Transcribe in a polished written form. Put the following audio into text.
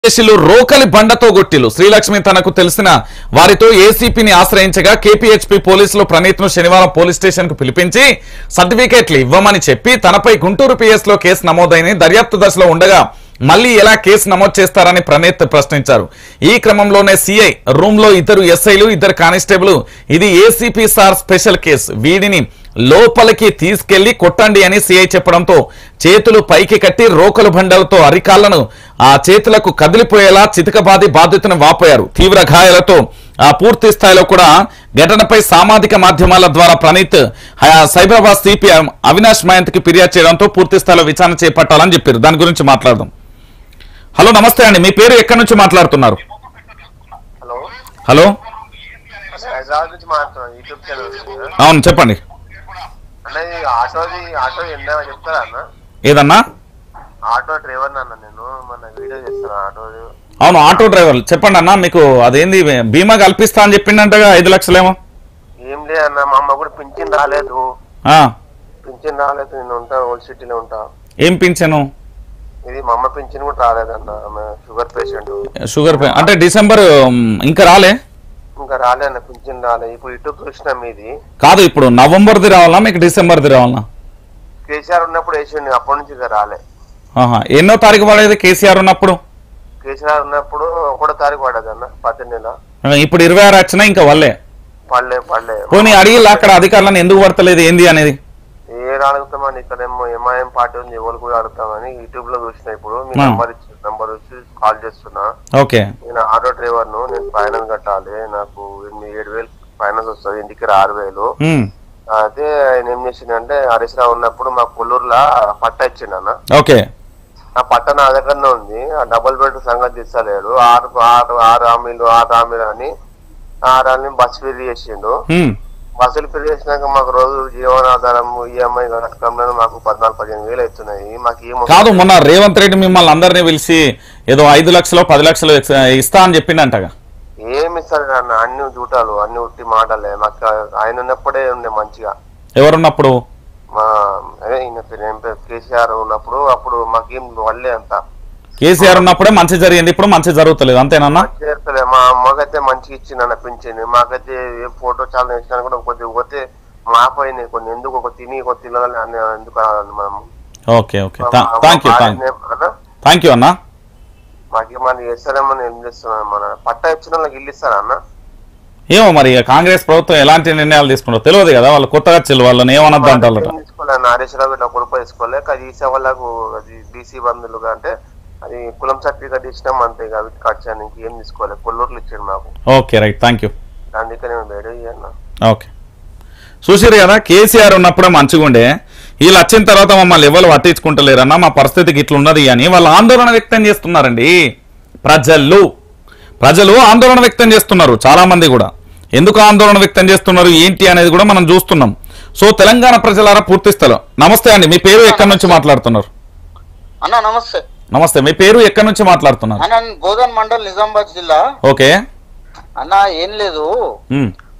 కేసులు రోకలి బండతో గొట్టిలు శ్రీలక్ష్మి తనకు తెలిసిన వారితో ఏసీపీని ఆశ్రయించగా కేపీహెచ్పీ పోలీసులు ప్రణీత్ను శనివారం పోలీస్ స్టేషన్ కు పిలిపించి సర్టిఫికేట్లు ఇవ్వమని చెప్పి తనపై గుంటూరు పిఎస్ లో కేసు నమోదైన దర్యాప్తు దశలో ఉండగా మళ్ళీ ఎలా కేసు నమోదు చేస్తారని ప్రణీత్ ప్రశ్నించారు. ఈ క్రమంలోనే సిఐ రూమ్ లో ఇద్దరు ఎస్ఐలు ఇద్దరు కానిస్టేబుల్ ఇది ఏసీపీ సార్ స్పెషల్ కేసు వీడిని లోపలికి తీసుకెళ్లి కొట్టండి అని సిఐ చెప్పడంతో చేతులు పైకి కట్టి రోకలు బండలతో అరికాళ్లను ఆ చేతులకు కదిలిపోయేలా చితకబాది బాధితులను వాపోయారు. తీవ్ర గాయాలతో పూర్తి స్థాయిలో కూడా ఘటనపై సామాజిక మాధ్యమాల ద్వారా ప్రణీత్ సైబరాబాద్ సిపి అవినాష్ మయంత్ కి ఫిర్యాదు చేయడంతో పూర్తి స్థాయిలో విచారణ చేపట్టాలని చెప్పారు. దాని గురించి మాట్లాడదాం. హలో నమస్తే అండి, మీ పేరు ఎక్కడి నుంచి మాట్లాడుతున్నారు? హలో అవును చెప్పండి. ఏదన్నా ఆటో డ్రైవర్ అన్న నేను మన వీడియో చేస్తాను ఆటో. అవును ఆటో డ్రైవర్ చెప్పండి అన్న. మీకు అదేంది బీమా కల్పిస్తా అని చెప్పిండంటగా 5 లక్షలేమో. ఏం లేదు అన్న, మా అమ్మ కూడా పింఛన్ రాలేదు. నేను ఉంటా ఓల్డ్ సిటీలో ఉంటా. ఏం పింఛను? ఇది మా అమ్మ పింఛన్ కూడా రాలేదన్న, ఆమె షుగర్ పేషెంట్. షుగర్ అంటే డిసెంబర్ ఇంకా రాలే? ఇంకా రాలే అన్న, పింఛన్ రాలే. ఇప్పుడు ఇటు చూసినా మీది కాదు, ఇప్పుడు నవంబర్ది రావాలా మీకు డిసెంబర్ది రావాలా? కేసీఆర్ ఉన్నప్పుడు వేసిండు, అప్పటి నుంచి ఇంకా రాలే. ఎన్నో తారీఖు పడేది కేసీఆర్ ఉన్నప్పుడు? కేసీఆర్ ఉన్నప్పుడు 1వ తారీఖు పడేది అన్న, 10 నెల. ఇప్పుడు 26 వచ్చినా ఇంకా వల్లే పడలే. పోనీ అడిగి అక్కడ అధికారులను ఎందుకు పడతలేదు ఏంది అనేది? ఏడు అడుగుతామని ఇక్కడేమో ఎంఐఎం పార్టీ ఉంది, ఎవరు కూడా అడుగుతామని యూట్యూబ్ లో చూసిన. ఇప్పుడు మీ నంబర్ వచ్చి కాల్ చేస్తున్నా. ఓకే, నేను ఆటో డ్రైవర్ ను, నేను ఫైనాన్స్ కట్టాలి, నాకు 7,000 ఫైనాన్స్ వస్తుంది, ఇంటికి 6,000. అయితే ఆయన ఏం చేసిండే, హరీష్ రావు ఉన్నప్పుడు మా కొల్లూరులో పట్ట ఇచ్చిండు అన్న. ఓకే, ఆ పట్ట నా దగ్గరనే ఉంది. ఆ డబుల్ బెడ్ సంగతి తీస్తలేడు. 6 హామీలు అని 6 హామీలు బస్ ఫిల్ చేసిండు. బస్సులు ఫిల్ చేసినాక మాకు రోజు జీవనాధారం ఈఎంఐ కట్టడంలో మాకు 14-15 వేలు అవుతున్నాయి. మాకు ఏమో కాదు, మొన్న రేవంత్ రెడ్డి మిమ్మల్ని అందరినీ పిలిచి ఏదో 5 లక్షలు 10 లక్షలు ఇస్తా అని చెప్పిండంటగా. ఏమి ఇస్తారు అన్న, అన్ని చూటాలు, అన్ని ఉట్టి మాటలే. మాకు ఆయన ఉన్నప్పుడే ఉండే మంచిగా. ఎవరున్నప్పుడు? మా అదే కేసీఆర్ ఉన్నప్పుడు. అప్పుడు మాకేం వల్లే అంత. కేసీఆర్ ఉన్నప్పుడే మంచి జరిగింది, ఇప్పుడు మంచి జరుగుతలేదు అంతేనన్నా? చేస్తలే. మా అమ్మకైతే మంచిగా ఇచ్చిందన్న పింఛన్. మాకైతే ఏ ఫోటో చాలా ఇచ్చినా కూడా కొద్దిగా పోతే మాపోయినాయి కొన్ని. ఎందుకు ఒక తినాలి అని ఎందుకు మనం. ఓకే ఓకే, థ్యాంక్ యూ అన్న. మాకేమన్నా చేస్తారేమని ఏం చేస్తున్నాం. మన పట్టా ఇచ్చిన వాళ్ళకి ఇల్లు ఇస్తారా అన్న? ఏమో మరి కాంగ్రెస్ ప్రభుత్వం ఎలాంటి నిర్ణయాలు తీసుకుంటారో తెలియదు కదా. వాళ్ళు కొత్తగా చెల్లు వాళ్ళని ఏమన్నది అంటారు. తీసుకోలే హరీష్ రావు ఇట్లా కొడుకు తీసుకోలే. అది ఈసే వాళ్ళకు అది బీసీ బంధువులుగా అంటే అది కులం సర్టిఫికేట్ ఇచ్చినాం అంతే. వీటి ఖర్చానికి ఏం తీసుకోవాలి. కొల్లూరులో ఇచ్చాడు మాకు. Okay right, thank you. అందుకనే వేరే అన్న. ఓకే, చూసారు కదా, కేసీఆర్ ఉన్నప్పుడే మంచిగా ఉండే, వీళ్ళు వచ్చిన తర్వాత మమ్మల్ని ఎవరు పట్టించుకుంటలేరన్నా, మా పరిస్థితికి ఇట్లున్నది అని వాళ్ళు ఆందోళన వ్యక్తం చేస్తున్నారండి. ప్రజలు ఆందోళన వ్యక్తం చేస్తున్నారు. చాలా మంది కూడా ఎందుకు ఆందోళన వ్యక్తం చేస్తున్నారు ఏంటి అనేది కూడా మనం చూస్తున్నాం. సో తెలంగాణ ప్రజలారా పూర్తి స్థలం. నమస్తే అండి, మీ పేరు ఎక్కడి నుంచి మాట్లాడుతున్నారు? అన్న నమస్తే. నమస్తే, మీ పేరు ఎక్కడి నుంచి మాట్లాడుతున్నారు? బోధన్ మండల్ నిజామాబాద్ జిల్లా. ఓకే అన్న ఏం లేదు,